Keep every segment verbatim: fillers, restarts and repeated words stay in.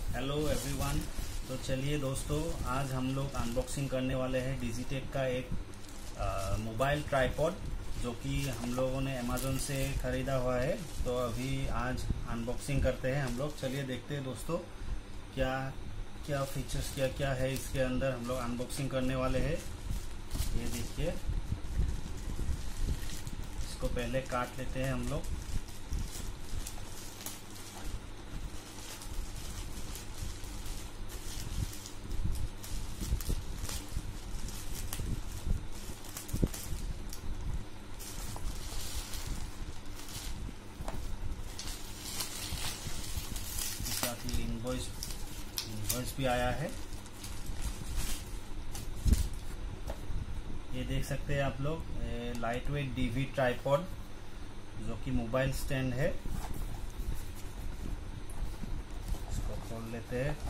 Hello everyone. तो चलिए दोस्तों, आज हम लोग अनबॉक्सिंग करने वाले हैं डिजिटेक का एक मोबाइल ट्राइपॉड जो कि हम लोगों ने अमेज़न से ख़रीदा हुआ है। तो अभी आज अनबॉक्सिंग करते हैं हम लोग। चलिए देखते हैं दोस्तों क्या क्या फीचर्स क्या क्या है इसके अंदर। हम लोग अनबॉक्सिंग करने वाले हैं। ये देखिए, इसको पहले काट लेते हैं हम लोग। इनवॉइस इनवॉइस भी आया है। ये देख सकते हैं आप लोग, लाइट वेट डीवी ट्राइपॉड जो कि मोबाइल स्टैंड है। इसको खोल लेते हैं,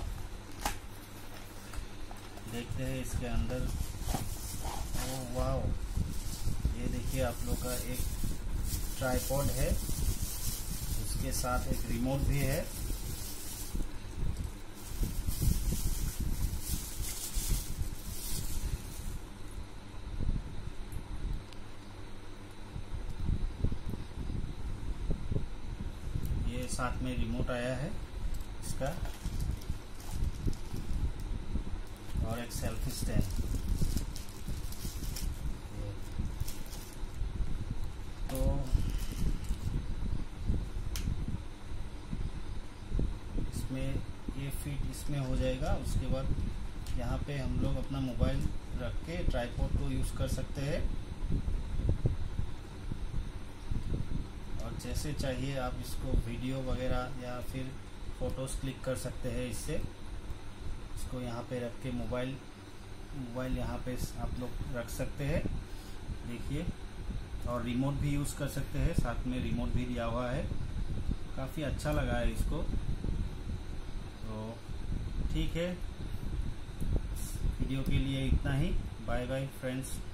देखते हैं इसके अंदर। ओह वाओ, ये देखिए आप लोग का एक ट्राइपॉड है, उसके साथ एक रिमोट भी है। ये साथ में रिमोट आया है इसका, और एक सेल्फी स्टैंड। तो इसमें ये फिट इसमें हो जाएगा। उसके बाद यहाँ पे हम लोग अपना मोबाइल रख के ट्राइपॉड को यूज़ कर सकते हैं, और जैसे चाहिए आप इसको वीडियो वगैरह या फिर फ़ोटोज़ क्लिक कर सकते हैं इससे। इसको यहाँ पे रख के मोबाइल मोबाइल यहाँ पे आप लोग रख सकते हैं, देखिए। और रिमोट भी यूज़ कर सकते हैं, साथ में रिमोट भी दिया हुआ है। काफ़ी अच्छा लगा है इसको। तो ठीक है, वीडियो के लिए इतना ही। Bye bye friends.